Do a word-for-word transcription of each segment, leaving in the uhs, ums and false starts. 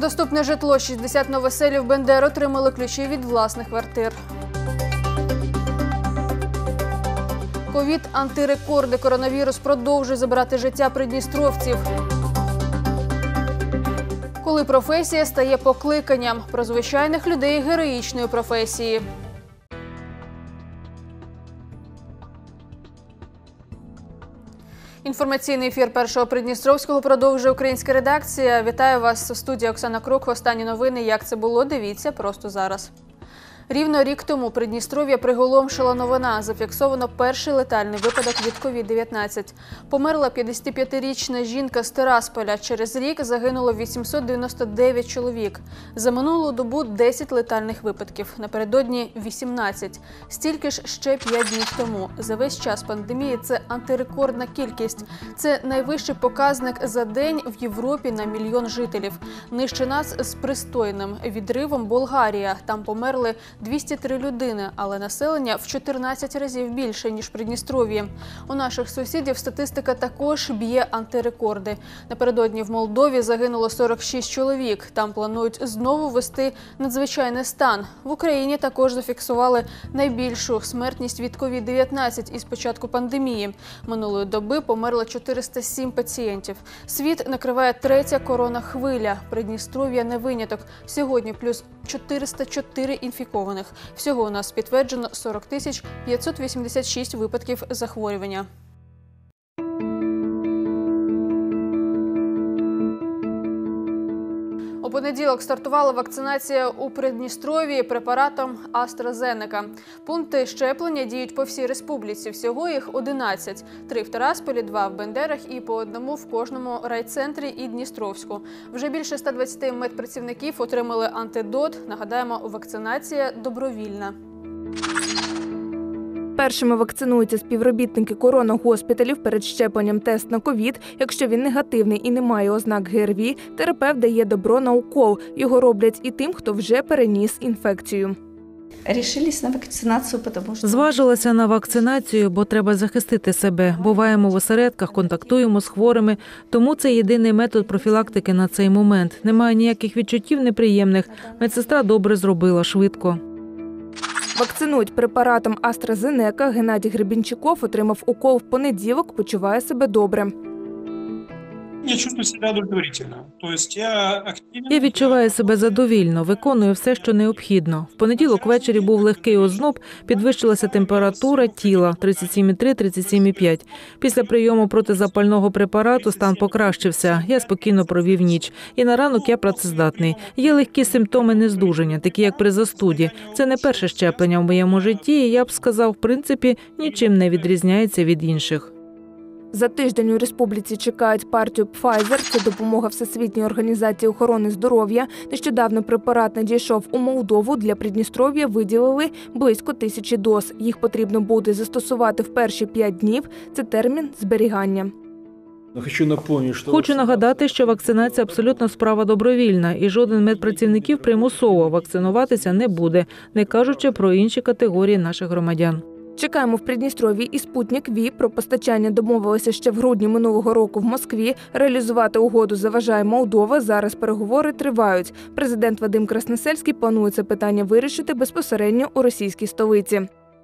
Доступне житло. шістдесят новоселів Бендер отримали ключі від власних квартир. Ковід – антирекорди. Коронавірус продовжує забирати життя придністровців. Коли професія стає покликанням. Про звичайних людей героїчної професії. Інформаційний ефір Першого Придністровського продовжує українська редакція. Вітаю вас у студії Оксана Крук. Останні новини. Як це було, дивіться просто зараз. Рівно рік тому Придністров'я приголомшила новина. Зафіксовано перший летальний випадок від ковід дев'ятнадцять. Померла п'ятдесятип'ятирічна жінка з Тирасполя. Через рік загинуло вісімсот дев'яносто дев'ять чоловік. За минулу добу десять летальних випадків. Напередодні вісімнадцять. Стільки ж ще п'ять днів тому. За весь час пандемії це антирекордна кількість. Це найвищий показник за день в Європі на мільйон жителів. Нижче нас з пристойним відривом Болгарія. Там померли двісті три людини, але населення в чотирнадцять разів більше, ніж Придністров'ї. У наших сусідів статистика також б'є антирекорди. Напередодні в Молдові загинуло сорок шість чоловік. Там планують знову ввести надзвичайний стан. В Україні також зафіксували найбільшу смертність від ковід дев'ятнадцять із початку пандемії. Минулої доби померло чотириста сім пацієнтів. Світ накриває третя коронахвиля. Придністров'я не виняток. Сьогодні плюс чотириста чотири інфікованих. Всього у нас підтверджено сорок тисяч п'ятсот вісімдесят шість випадків захворювання. У понеділок стартувала вакцинація у Придністров'ї препаратом AstraZeneca. Пункти щеплення діють по всій республіці. Всього їх одинадцять. Три в Тирасполі, два в Бендерах і по одному в кожному райцентрі і Дністровську. Вже більше ста двадцяти медпрацівників отримали антидот. Нагадаємо, вакцинація добровільна. Першими вакцинуються співробітники коронагоспіталів перед щепленням тест на ковід. Якщо він негативний і не має ознак ГРВІ, терапевт дає добро на укол. Його роблять і тим, хто вже переніс інфекцію. Зважилася на вакцинацію, бо треба захистити себе. Буваємо в осередках, контактуємо з хворими. Тому це єдиний метод профілактики на цей момент. Немає ніяких відчуттів неприємних. Медсестра добре зробила, швидко. Вакцинують препаратом AstraZeneca. Геннадій Гребінчиков отримав укол в понеділок, почуває себе добре. Я чувствую себе удовлетворительно. Я відчуваю себе задовільно, виконую все, що необхідно. В понеділок ввечері був легкий озноб, підвищилася температура тіла тридцять сім і три - тридцять сім і п'ять. Після прийому протизапального препарату стан покращився. Я спокійно провів ніч. І на ранок я працездатний. Є легкі симптоми нездужання, такі як при застуді. Це не перше щеплення в моєму житті, і я б сказав, в принципі, нічим не відрізняється від інших. За тиждень у республіці чекають партію Pfizer. Це допомога Всесвітньої організації охорони здоров'я. Нещодавно препарат надійшов у Молдову. Для Придністров'я виділили близько тисячі доз. Їх потрібно буде застосувати в перші п'ять днів. Це термін зберігання. Хочу нагадати, що вакцинація абсолютно справа добровільна, і жоден медпрацівників примусово вакцинуватися не буде, не кажучи про інші категорії наших громадян. Чекаємо в Придністров'ї і «Спутник Ві». Про постачання домовилися ще в грудні минулого року в Москві. Реалізувати угоду заважає Молдова. Зараз переговори тривають. Президент Вадим Красносельський планує це питання вирішити безпосередньо у російській столиці.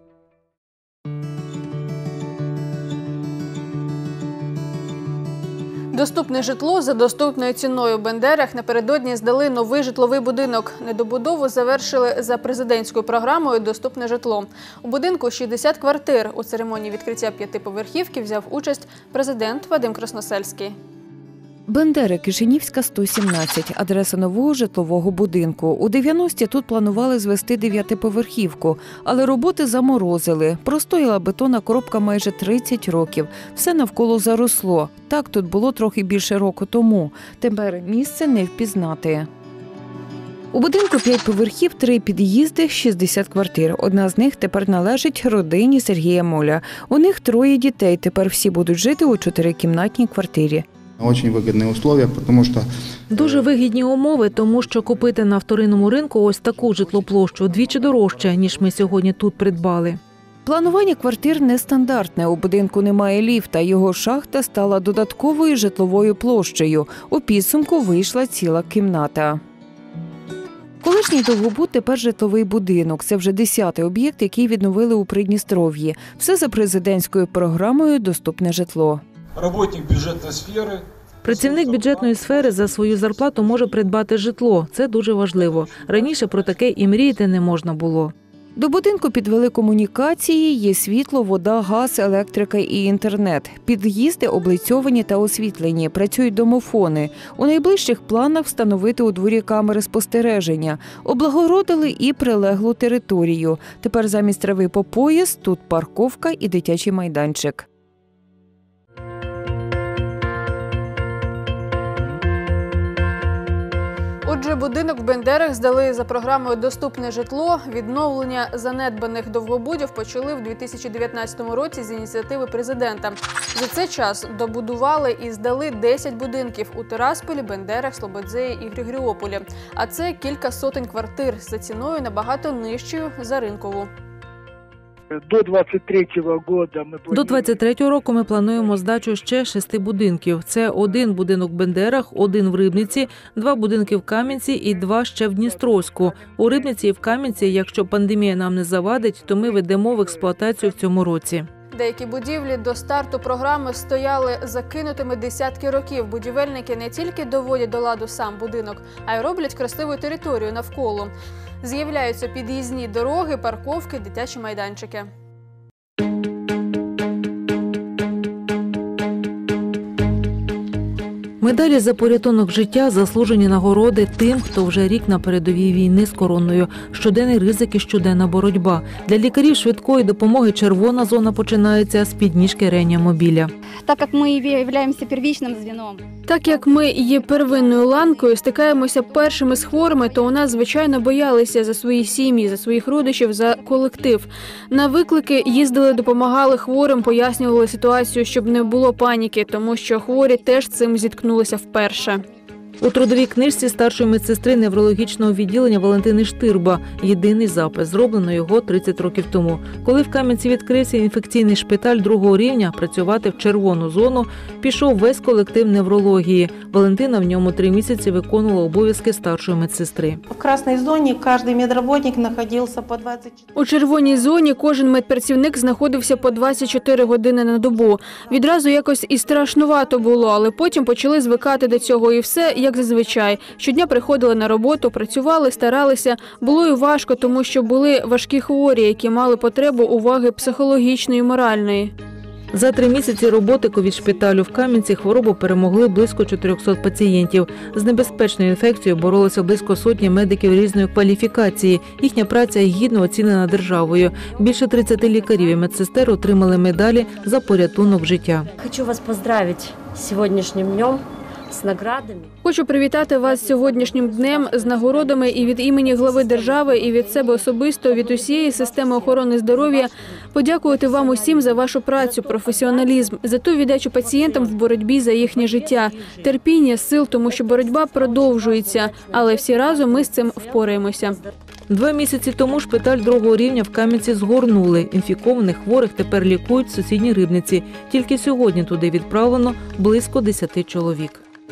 Доступне житло за доступною ціною. У Бендерах напередодні здали новий житловий будинок. Недобудову завершили за президентською програмою «Доступне житло». У будинку шістдесят квартир. У церемонії відкриття п'ятиповерхівки взяв участь президент Вадим Красносельський. Бендери, Кишинівська, сто сімнадцять. Адреса нового житлового будинку. У дев'яності тут планували звести дев'ятиповерхівку, але роботи заморозили. Простояла бетонна коробка майже тридцять років. Все навколо заросло. Так тут було трохи більше року тому. Тепер місце не впізнати. У будинку п'ять поверхів, три під'їзди, шістдесят квартир. Одна з них тепер належить родині Сергія Моля. У них троє дітей. Тепер всі будуть жити у чотирикімнатній квартирі. Очень выгодные условия, потому что... Дуже вигідні умови, тому що купити на вторинному ринку ось таку житлоплощу вдвічі дорожче, ніж ми сьогодні тут придбали. Планування квартир нестандартне. У будинку немає ліфта. Його шахта стала додатковою житловою площею. У підсумку вийшла ціла кімната. Колишній Довгобуд тепер житловий будинок. Це вже десятий об'єкт, який відновили у Придністров'ї. Все за президентською програмою «Доступне житло». Работник бюджетної сфери. Працівник бюджетної сфери за свою зарплату може придбати житло. Це дуже важливо. Раніше про таке і мріяти не можна було. До будинку підвели комунікації, є світло, вода, газ, електрика і інтернет. Під'їзди облицьовані та освітлені, працюють домофони. У найближчих планах встановити у дворі камери спостереження. Облагородили і прилеглу територію. Тепер замість трави по пояс тут парковка і дитячий майданчик. Отже, будинок в Бендерах здали за програмою «Доступне житло». Відновлення занедбаних довгобудів почали в дві тисячі дев'ятнадцятому році з ініціативи президента. За цей час добудували і здали десять будинків у Тирасполі, Бендерах, Слободзеї і Григоріополі. А це кілька сотень квартир за ціною набагато нижчою за ринкову. До двадцять третього года ми До двадцять третього року ми плануємо здачу ще шести будинків. Це один будинок в Бендерах, один в Рибниці, два будинки в Кам'янці і два ще в Дністровську. У Рибниці і в Кам'янці, якщо пандемія нам не завадить, то ми ведемо в експлуатацію в цьому році. Деякі будівлі до старту програми стояли закинутими десятки років. Будівельники не тільки доводять до ладу сам будинок, а й роблять красиву територію навколо. З'являються під'їзні дороги, парковки, дитячі майданчики. Медалі за порятунок життя – заслужені нагороди тим, хто вже рік на передовій війни з короною. Щоденний ризик і щоденна боротьба. Для лікарів швидкої допомоги червона зона починається з підніжки реанімобіля. Так як ми являємося первічним звіном. Так як ми є первинною ланкою, стикаємося першими з хворими, то у нас, звичайно, боялися за свої сім'ї, за своїх родичів, за колектив. На виклики їздили, допомагали хворим, пояснювали ситуацію, щоб не було паніки, тому що хворі теж з цим зіткнулися вперше. У трудовій книжці старшої медсестри неврологічного відділення Валентини Штирба єдиний запис, зроблено його тридцять років тому. Коли в Кам'янці відкрився інфекційний шпиталь другого рівня, працювати в червону зону пішов весь колектив неврології. Валентина в ньому три місяці виконувала обов'язки старшої медсестри. В красній зоні кожен медработник знаходився по двадцять чотири. У червоній зоні кожен медпрацівник знаходився по двадцять чотири години на добу. Відразу якось і страшнувато було, але потім почали звикати до цього і все, як зазвичай. Щодня приходили на роботу, працювали, старалися. Було і важко, тому що були важкі хворі, які мали потребу уваги психологічної і моральної. За три місяці роботи ковід-шпиталю в Кам'янці хворобу перемогли близько чотирьохсот пацієнтів. З небезпечною інфекцією боролися близько сотні медиків різної кваліфікації. Їхня праця гідно оцінена державою. Більше тридцяти лікарів і медсестер отримали медалі за порятунок життя. Хочу вас поздравити з сьогоднішнім днем. З наградами. Хочу привітати вас сьогоднішнім днем з нагородами і від імені глави держави, і від себе особисто, від усієї системи охорони здоров'я. Подякувати вам усім за вашу працю, професіоналізм, за ту віддачу пацієнтам в боротьбі за їхнє життя, терпіння, сил, тому що боротьба продовжується, але всі разом ми з цим впораємося. Два місяці тому шпиталь другого рівня в Кам'янці згорнули. Інфікованих хворих тепер лікують в сусідній Рибниці. Тільки сьогодні туди відправлено близько десяти чоловік.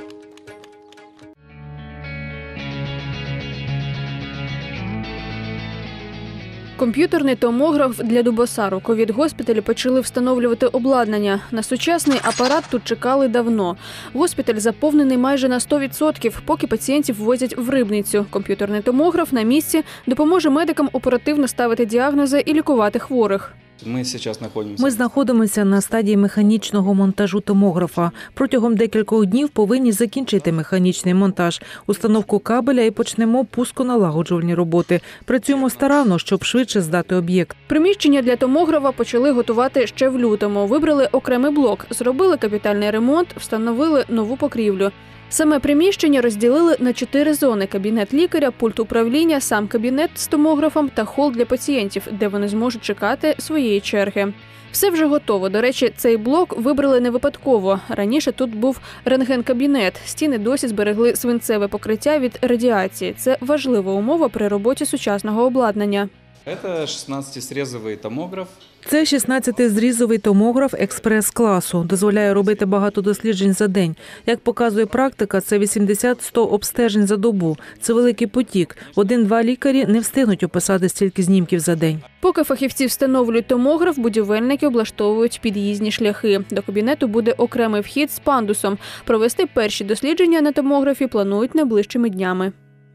Комп'ютерний томограф для Дубосару. Ковід-госпіталі почали встановлювати обладнання. На сучасний апарат тут чекали давно. Госпіталь заповнений майже на сто відсотків, поки пацієнтів возять в Рибницю. Комп'ютерний томограф на місці допоможе медикам оперативно ставити діагнози і лікувати хворих. Ми зараз знаходимося. Ми знаходимося на стадії механічного монтажу томографа. Протягом декількох днів повинні закінчити механічний монтаж, установку кабеля і почнемо пусконалагоджувальні роботи. Працюємо старанно, щоб швидше здати об'єкт. Приміщення для томографа почали готувати ще в лютому. Вибрали окремий блок, зробили капітальний ремонт, встановили нову покрівлю. Саме приміщення розділили на чотири зони – кабінет лікаря, пульт управління, сам кабінет з томографом та хол для пацієнтів, де вони зможуть чекати своєї черги. Все вже готово. До речі, цей блок вибрали не випадково. Раніше тут був рентген-кабінет. Стіни досі зберегли свинцеве покриття від радіації. Це важлива умова при роботі сучасного обладнання. Це шістнадцятисрізовий томограф. Це шістнадцятизрізовий томограф експрес-класу. Дозволяє робити багато досліджень за день. Як показує практика, це вісімдесят-сто обстежень за добу. Це великий потік. Один-два лікарі не встигнуть описати стільки знімків за день. Поки фахівці встановлюють томограф, будівельники облаштовують під'їзні шляхи. До кабінету буде окремий вхід з пандусом. Провести перші дослідження на томографі планують найближчими днями.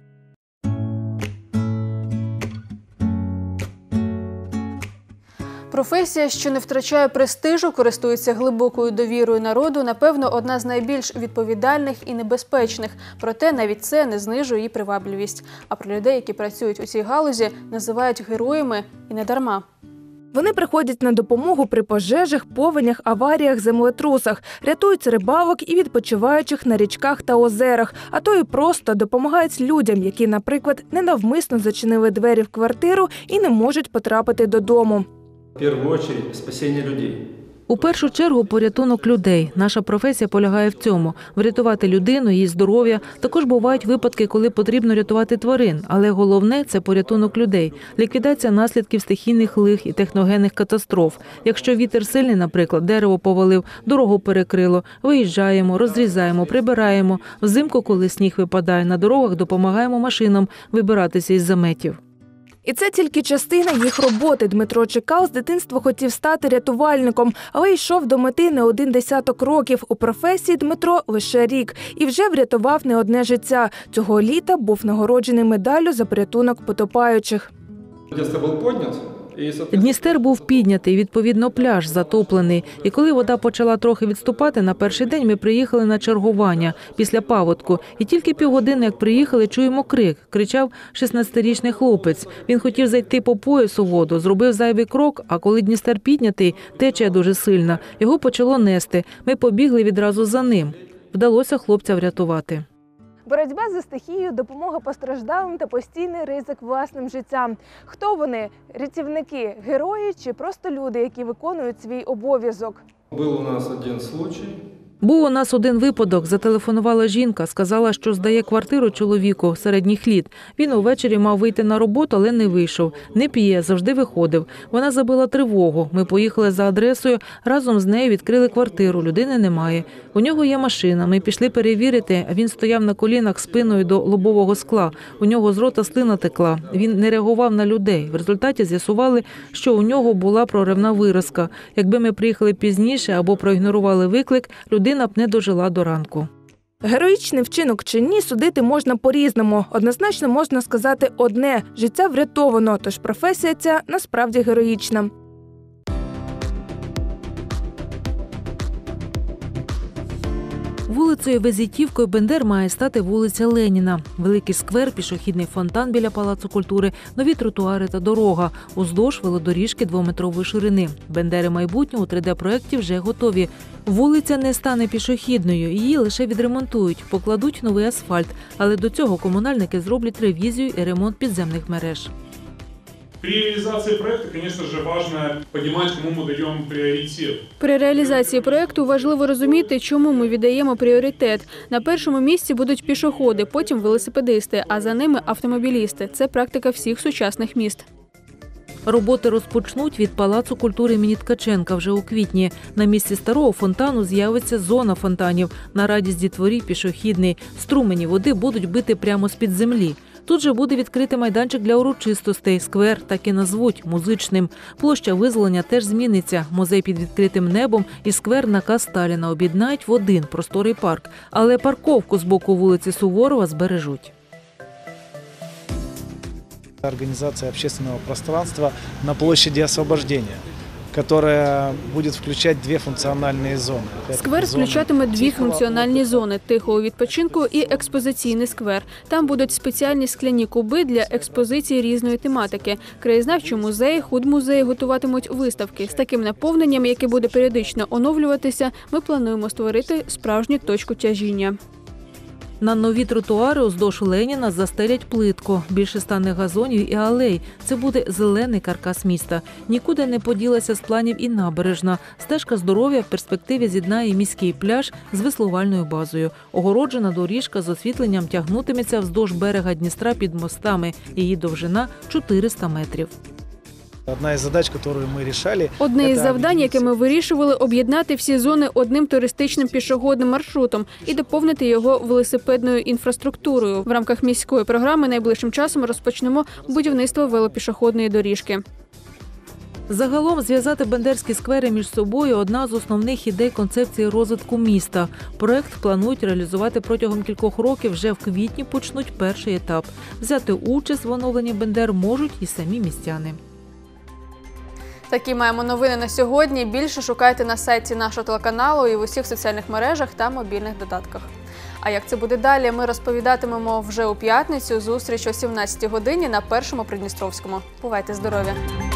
Професія, що не втрачає престижу, користується глибокою довірою народу, напевно, одна з найбільш відповідальних і небезпечних. Проте навіть це не знижує її привабливість. А про людей, які працюють у цій галузі, називають героями і не дарма. Вони приходять на допомогу при пожежах, повенях, аваріях, землетрусах, рятують рибалок і відпочиваючих на річках та озерах, а то і просто допомагають людям, які, наприклад, ненавмисно зачинили двері в квартиру і не можуть потрапити додому. В першу чергу – спасіння людей. У першу чергу порятунок людей. Наша професія полягає в цьому – врятувати людину, її здоров'я. Також бувають випадки, коли потрібно рятувати тварин. Але головне – це порятунок людей. Ліквідація наслідків стихійних лих і техногенних катастроф. Якщо вітер сильний, наприклад, дерево повалив, дорогу перекрило, виїжджаємо, розрізаємо, прибираємо. Взимку, коли сніг випадає, на дорогах допомагаємо машинам вибиратися із заметів. І це тільки частина їх роботи. Дмитро Чекал з дитинства хотів стати рятувальником, але йшов до мети не один десяток років. У професії Дмитро лише рік. І вже врятував не одне життя. Цього літа був нагороджений медаллю за порятунок потопаючих. Дністер був піднят. Дністер був піднятий, відповідно, пляж затоплений. І коли вода почала трохи відступати, на перший день ми приїхали на чергування після паводку. І тільки півгодини, як приїхали, чуємо крик. Кричав шістнадцятирічний хлопець. Він хотів зайти по пояс у воду, зробив зайвий крок, а коли Дністер піднятий, течія дуже сильна. Його почало нести. Ми побігли відразу за ним. Вдалося хлопця врятувати. Боротьба зі стихією, допомога постраждалим та постійний ризик власним життям. Хто вони? Рятівники, герої чи просто люди, які виконують свій обов'язок? Був у нас один случай. Був у нас один випадок. Зателефонувала жінка, сказала, що здає квартиру чоловіку середніх літ. Він увечері мав вийти на роботу, але не вийшов. Не п'є, завжди виходив. Вона забила тривогу. Ми поїхали за адресою, разом з нею відкрили квартиру. Людини немає. У нього є машина. Ми пішли перевірити, а він стояв на колінах спиною до лобового скла. У нього з рота слина текла. Він не реагував на людей. В результаті з'ясували, що у нього була проривна виразка. Якби ми приїхали пізніше або проігнорували виклик, людина б не дожила до ранку. Героїчний вчинок чи ні, судити можна по-різному. Однозначно можна сказати одне – життя врятовано, тож професія ця насправді героїчна. Вулицею Візитівкою Бендер має стати вулиця Леніна. Великий сквер, пішохідний фонтан біля Палацу культури, нові тротуари та дорога. Уздовж велодоріжки двометрової ширини. Бендери майбутнього у три де-проєкті вже готові. Вулиця не стане пішохідною, її лише відремонтують, покладуть новий асфальт. Але до цього комунальники зроблять ревізію і ремонт підземних мереж. При реалізації проєкту, звісно ж, важливо розуміти, кому ми даємо пріоритет. При реалізації проєкту важливо розуміти, чому ми віддаємо пріоритет. На першому місці будуть пішоходи, потім велосипедисти, а за ними автомобілісти. Це практика всіх сучасних міст. Роботи розпочнуть від Палацу культури імені Ткаченка вже у квітні. На місці старого фонтану з'явиться зона фонтанів. На радість дітворі пішохідний. Струмені води будуть бити прямо з-під землі. Тут же буде відкритий майданчик для урочистостей. Сквер так і назвуть – музичним. Площа Визволення теж зміниться. Музей під відкритим небом і сквер наказ Сталіна об'єднають в один просторий парк. Але парковку з боку вулиці Суворова збережуть. Организация общественного пространства на площади Освобождения, которая будет включать две функциональные зоны. Сквер включатиме дві функціональні зони – тихого відпочинку і експозиційний сквер. Там будуть спеціальні скляні куби для експозиції різної тематики. Краєзнавчі музеї, худмузеї готуватимуть виставки. З таким наповненням, яке буде періодично оновлюватися, ми плануємо створити справжню точку тяжіння. На нові тротуари уздовж Леніна застелять плитку, більше стане газонів і алей. Це буде зелений каркас міста. Нікуди не поділася з планів і набережна. Стежка здоров'я в перспективі з'єднає міський пляж з веслувальною базою. Огороджена доріжка з освітленням тягнутиметься вздовж берега Дністра під мостами. Її довжина – чотириста метрів. Одна із задач, яку ми вирішали, Одне із завдань, яке ми вирішували, об'єднати всі зони одним туристичним пішохідним маршрутом і доповнити його велосипедною інфраструктурою. В рамках міської програми найближчим часом розпочнемо будівництво велопішохідної доріжки. Загалом зв'язати бендерські сквери між собою – одна з основних ідей концепції розвитку міста. Проект планують реалізувати протягом кількох років, вже в квітні почнуть перший етап. Взяти участь в оновленні Бендер можуть і самі містяни. Такі маємо новини на сьогодні. Більше шукайте на сайті нашого телеканалу і в усіх соціальних мережах та мобільних додатках. А як це буде далі, ми розповідатимемо вже у п'ятницю. Зустріч о сімнадцятій годині на Першому Придністровському. Бувайте здорові!